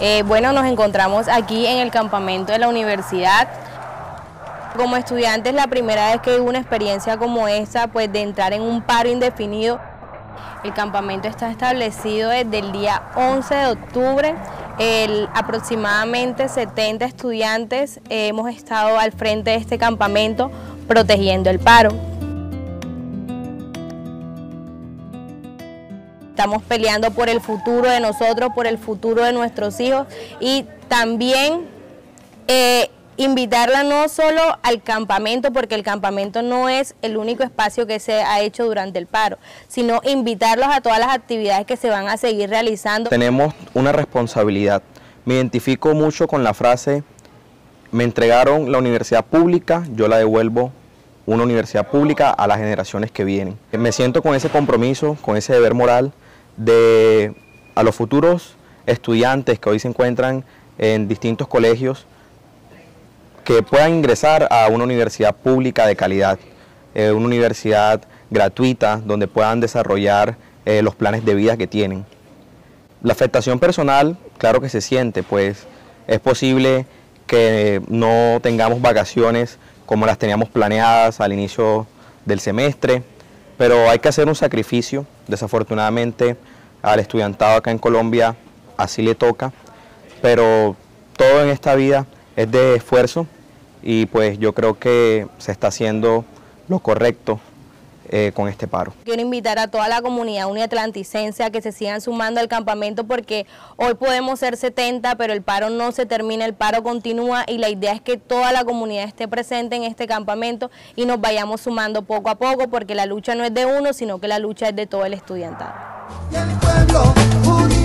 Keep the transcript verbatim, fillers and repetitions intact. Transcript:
Eh, bueno, nos encontramos aquí en el campamento de la universidad. Como estudiante es la primera vez que vivo una experiencia como esta, pues de entrar en un paro indefinido. El campamento está establecido desde el día once de octubre. El, aproximadamente setenta estudiantes eh, hemos estado al frente de este campamento protegiendo el paro. Estamos peleando por el futuro de nosotros, por el futuro de nuestros hijos y también eh, invitarla no solo al campamento, porque el campamento no es el único espacio que se ha hecho durante el paro, sino invitarlos a todas las actividades que se van a seguir realizando. Tenemos una responsabilidad. Me identifico mucho con la frase, me entregaron la universidad pública, yo la devuelvo una universidad pública a las generaciones que vienen. Me siento con ese compromiso, con ese deber moral de a los futuros estudiantes que hoy se encuentran en distintos colegios, que puedan ingresar a una universidad pública de calidad, eh, una universidad gratuita donde puedan desarrollar eh, los planes de vida que tienen. La afectación personal, claro que se siente, pues es posible que no tengamos vacaciones como las teníamos planeadas al inicio del semestre, pero hay que hacer un sacrificio. Desafortunadamente al estudiantado acá en Colombia así le toca, pero todo en esta vida es de esfuerzo y pues yo creo que se está haciendo lo correcto eh, con este paro. Quiero invitar a toda la comunidad uniatlanticense a que se sigan sumando al campamento, porque hoy podemos ser setenta, pero el paro no se termina, el paro continúa y la idea es que toda la comunidad esté presente en este campamento y nos vayamos sumando poco a poco, porque la lucha no es de uno, sino que la lucha es de todo el estudiantado.